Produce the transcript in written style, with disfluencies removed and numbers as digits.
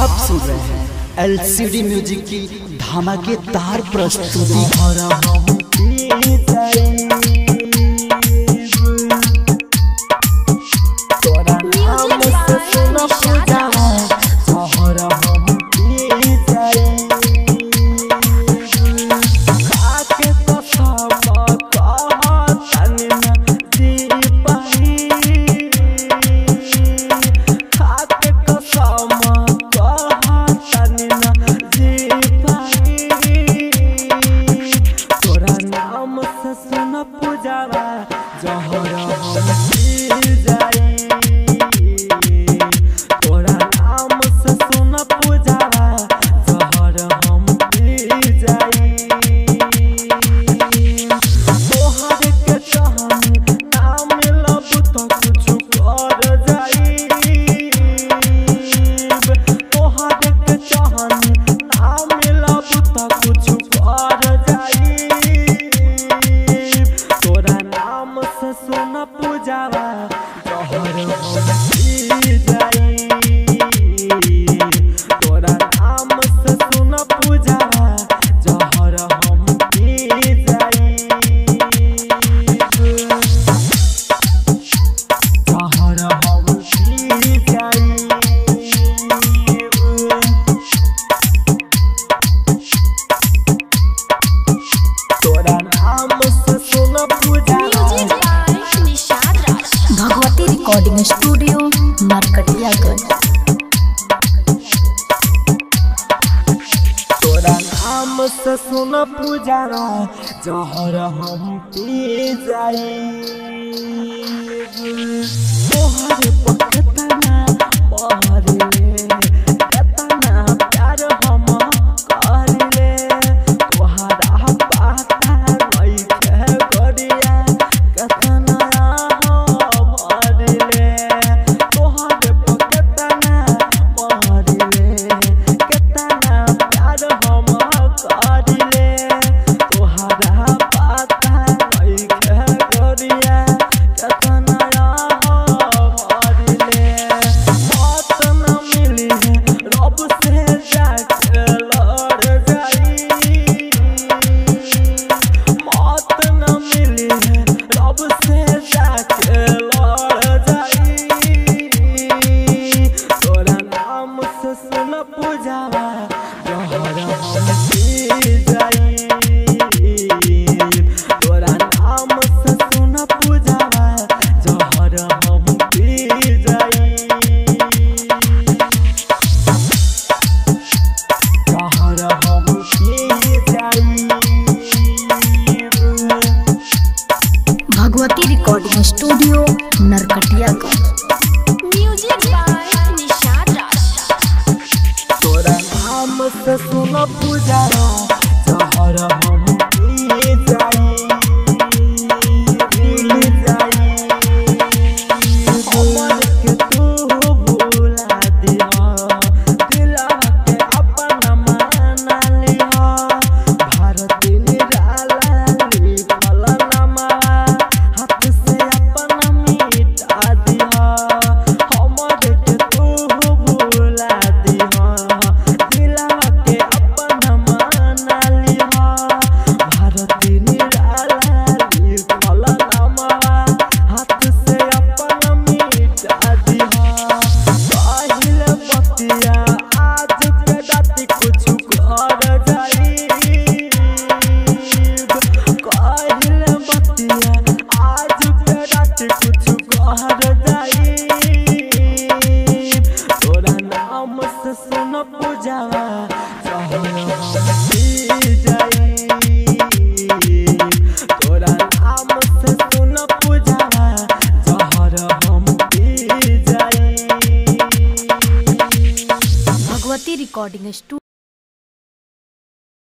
आप सुन रहे हैं एलसीडी म्यूजिक की धमाकेदार प्रस्तुति। Bhagwati recording studio Narkatiaganj. तोरा नाम से सुन पुजारा जहर हम पी जाई। तोहर पकतना पहरे कतना प्यार हम करिले। तोहरा पाता लइके गरिया कतना Bhagwati recording studio Narkatiaganj. Music by Nishad Raj. तोरा नाम से सुन पुजारा जहर हम पी जाई। हमर के तू भुला दिया दिलवा के अपना मान लिया। भारती निराला लिखल नामा हाथ से अपना मिटा दिया। हमर के तू भुला दिया दिलवा के अपना मान लिया। भारती निराला लिखल नामा हाथ से अपना मिटा दिया। काहिल बतिया आज के राती कुछ कर जाई। काहिल बतिया आज के राती कुछ कर जाई। तोरा नाम से सुन पुजावा जहर हम पी जाई। तोरा नाम से सुन पुजावा जहर हम पी जाई। Bhagwati recording studio